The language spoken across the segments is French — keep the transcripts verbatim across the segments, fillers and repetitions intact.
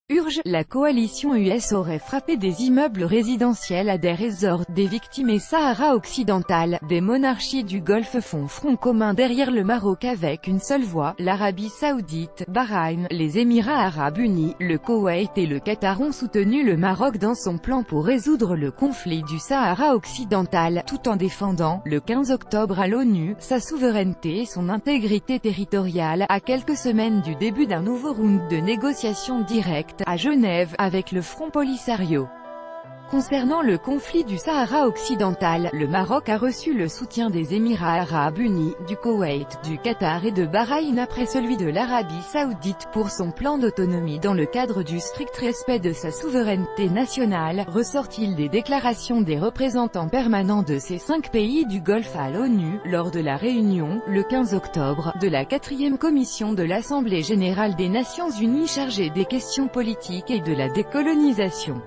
Urge, la coalition U S aurait frappé des immeubles résidentiels à Deir ez-Zor, des victimes et Sahara occidental. Des monarchies du Golfe font front commun derrière le Maroc avec une seule voix, l'Arabie Saoudite, Bahreïn, les Émirats Arabes Unis, le Koweït et le Qatar ont soutenu le Maroc dans son plan pour résoudre le conflit du Sahara occidental, tout en défendant, le quinze octobre à l'ONU, sa souveraineté et son intégrité territoriale, à quelques semaines du début d'un nouveau round de négociations directes à Genève, avec le Front Polisario. Concernant le conflit du Sahara occidental, le Maroc a reçu le soutien des Émirats Arabes Unis, du Koweït, du Qatar et de Bahreïn après celui de l'Arabie Saoudite pour son plan d'autonomie dans le cadre du strict respect de sa souveraineté nationale, ressort-il des déclarations des représentants permanents de ces cinq pays du Golfe à l'ONU, lors de la réunion, le quinze octobre, de la quatrième commission de l'Assemblée générale des Nations unies chargée des questions politiques et de la décolonisation.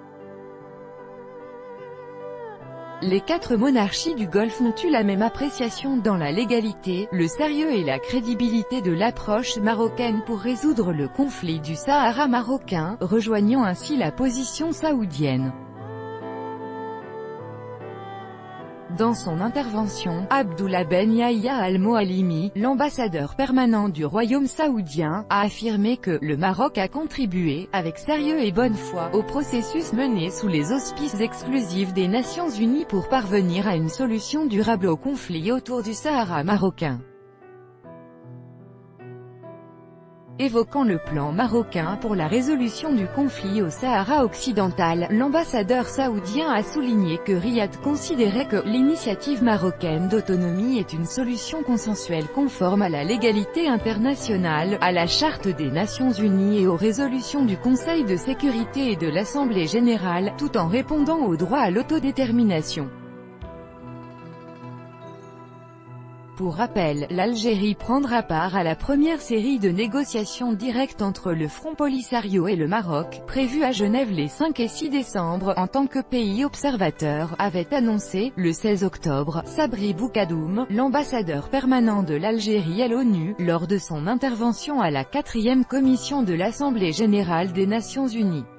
Les quatre monarchies du Golfe ont eu la même appréciation dans la légalité, le sérieux et la crédibilité de l'approche marocaine pour résoudre le conflit du Sahara marocain, rejoignant ainsi la position saoudienne. Dans son intervention, Abdullah Ben Yahya Al-Moalimi, l'ambassadeur permanent du royaume saoudien, a affirmé que « le Maroc a contribué, avec sérieux et bonne foi, au processus mené sous les auspices exclusifs des Nations Unies pour parvenir à une solution durable au conflit autour du Sahara marocain ». Évoquant le plan marocain pour la résolution du conflit au Sahara occidental, l'ambassadeur saoudien a souligné que Riyad considérait que l'initiative marocaine d'autonomie est une solution consensuelle conforme à la légalité internationale, à la Charte des Nations Unies et aux résolutions du Conseil de sécurité et de l'Assemblée générale, tout en répondant au droit à l'autodétermination. Pour rappel, l'Algérie prendra part à la première série de négociations directes entre le Front Polisario et le Maroc, prévues à Genève les cinq et six décembre, en tant que pays observateur, avait annoncé, le seize octobre, Sabri Boukadoum, l'ambassadeur permanent de l'Algérie à l'ONU, lors de son intervention à la quatrième commission de l'Assemblée générale des Nations unies.